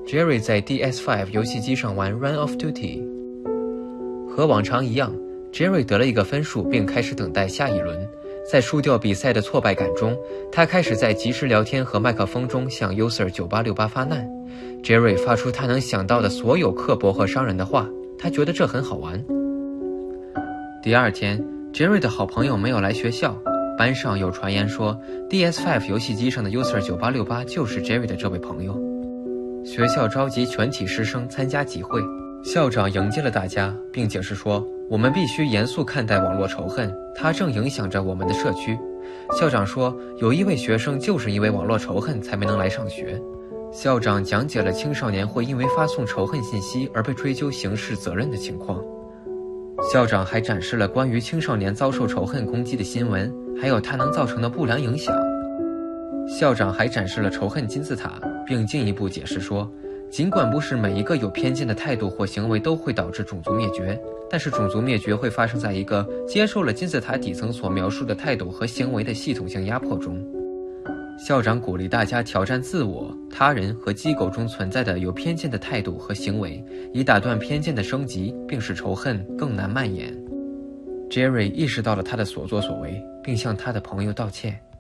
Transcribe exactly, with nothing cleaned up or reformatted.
Jerry 在 D S 五 游戏机上玩 Run of Duty。和往常一样 ，Jerry 得了一个分数，并开始等待下一轮。在输掉比赛的挫败感中，他开始在即时聊天和麦克风中向 User 九八六八发难。Jerry 发出他能想到的所有刻薄和伤人的话，他觉得这很好玩。第二天 ，Jerry 的好朋友没有来学校。班上有传言说 ，D S 五 游戏机上的 User 九八六八就是 Jerry 的这位朋友。学校召集全体师生参加集会，校长迎接了大家，并解释说，我们必须严肃看待网络仇恨，它正影响着我们的社区。校长说，有一位学生就是因为网络仇恨才没能来上学。校长讲解了青少年会因为发送仇恨信息而被追究刑事责任的情况。校长还展示了关于青少年遭受仇恨攻击的新闻，还有它能造成的不良影响。校长还展示了仇恨金字塔，并进一步解释说，尽管不是每一个有偏见的态度或行为都会导致种族灭绝，但是种族灭绝会发生在一个接受了金字塔底层所描述的态度和行为的系统性压迫中。校长鼓励大家挑战自我、他人和机构中存在的有偏见的态度和行为，以打断偏见的升级，并使仇恨更难蔓延。Jerry 意识到了他的所作所为，并向他的朋友道歉。